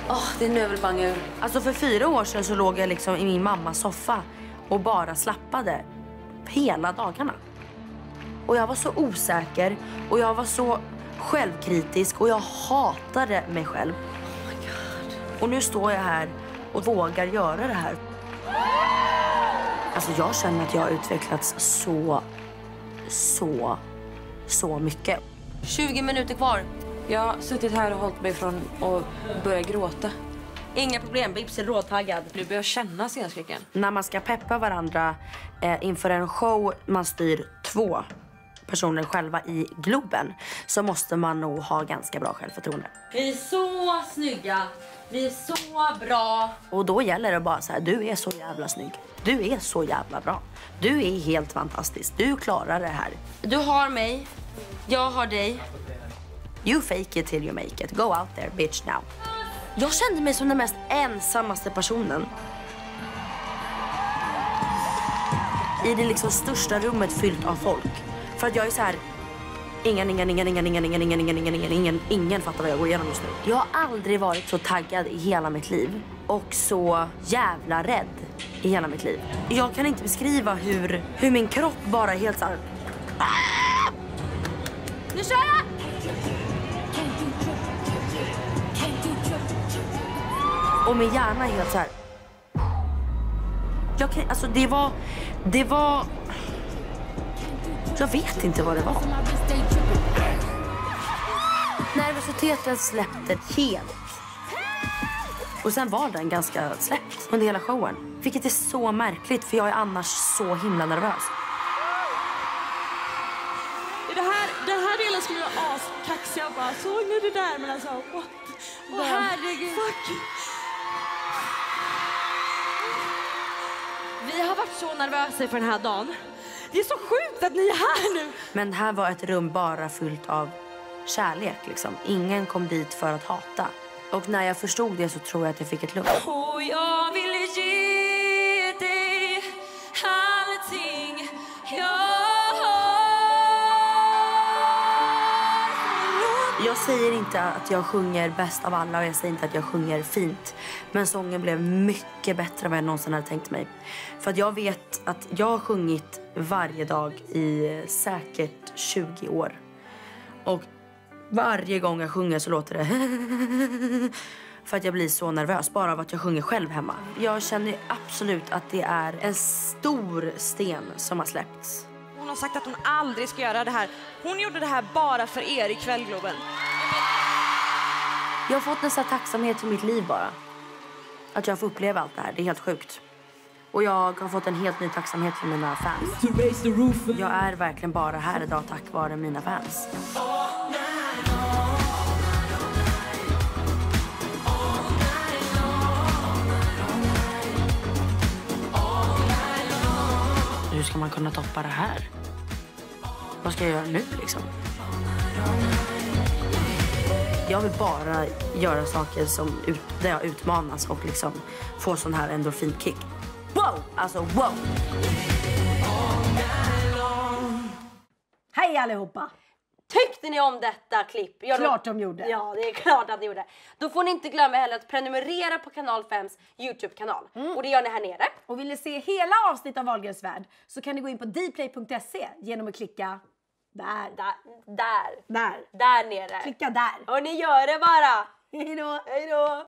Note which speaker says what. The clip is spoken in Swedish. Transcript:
Speaker 1: Det är nu jag vill banga ur. Alltså för 4 år sedan så låg jag liksom i min mammas soffa och bara slappade hela dagarna. Och jag var så osäker och jag var så självkritisk och jag hatade mig själv. Oh my God. Och nu står jag här och vågar göra det här. Alltså jag känner att jag har utvecklats så mycket. 20 minuter kvar.
Speaker 2: Jag har suttit här och hållit mig från att börja gråta.
Speaker 1: Inga problem, Bibs är råtaggad.
Speaker 2: Nu börjar jag känna scenskräcken.
Speaker 1: När man ska peppa varandra inför en show man styr 2 personer själva i Globen, så måste man nog ha ganska bra självförtroende. Vi är så snygga, vi är så bra. Och då gäller det bara så här, du är så jävla snygg. Du är så jävla bra. Du är helt fantastisk. Du klarar det här. Du har mig, jag har dig. You fake it till you make it. Go out there, bitch now. Jag kände mig som den mest ensammaste personen. I det liksom största rummet fyllt av folk. För att jag är så här, ingen fattar vad jag går igenom just nu. Jag har aldrig varit så taggad i hela mitt liv. Och så jävla rädd i hela mitt liv. Jag kan inte beskriva hur min kropp bara är helt så här. Nu kör jag! Och min hjärna är helt så här. Alltså det var... Jag vet inte vad det var. Nervositeten släppte helt. Och sen var den ganska släppt under hela showen. Vilket är så märkligt, för jag är annars så himla nervös.
Speaker 3: Den här delen skulle vara askaxig. Jag bara, såg ni det där? Men alltså, åh herregud. Fuck. Vi har varit så nervösa för den här dagen. Det är så sjukt att ni är här nu.
Speaker 1: Men här var ett rum bara fyllt av kärlek liksom. Ingen kom dit för att hata. Och när jag förstod det så tror jag att jag fick ett lugn.
Speaker 3: Och jag ville ge dig allting jag har.
Speaker 1: Jag säger inte att jag sjunger bäst av alla och jag säger inte att jag sjunger fint. Men sången blev mycket bättre än vad jag någonsin hade tänkt mig. För att jag vet att jag har sjungit varje dag i säkert 20 år. Och varje gång jag sjunger så låter det för att jag blir så nervös bara av att jag sjunger själv hemma. Jag känner absolut att det är en stor sten som har släppts.
Speaker 3: Hon har sagt att hon aldrig ska göra det här. Hon gjorde det här bara för er ikväll, Globen.
Speaker 1: Jag har fått en sån tacksamhet för mitt liv bara. Att jag får uppleva allt det här. Det är helt sjukt. Och jag har fått en helt ny tacksamhet för mina fans. Jag är verkligen bara här idag tack vare mina fans. Hur ska man kunna toppa det här? Vad ska jag göra nu liksom? Jag vill bara göra saker där jag utmanas och liksom få sån här endorfinkick. Wow! Alltså wow!
Speaker 4: Hej allihopa!
Speaker 1: Tyckte ni om detta klipp?
Speaker 4: Klart de gjorde.
Speaker 1: Ja, det är klart att ni gjorde. Då får ni inte glömma heller att prenumerera på Kanal 5s YouTube-kanal. Och det gör ni här nere.
Speaker 4: Och vill ni se hela avsnitt av Wahlgrens värld så kan ni gå in på dplay.se genom att klicka där
Speaker 1: Där nere.
Speaker 4: Klicka där.
Speaker 1: Och ni gör det bara.
Speaker 4: Hej då!
Speaker 1: Hej då!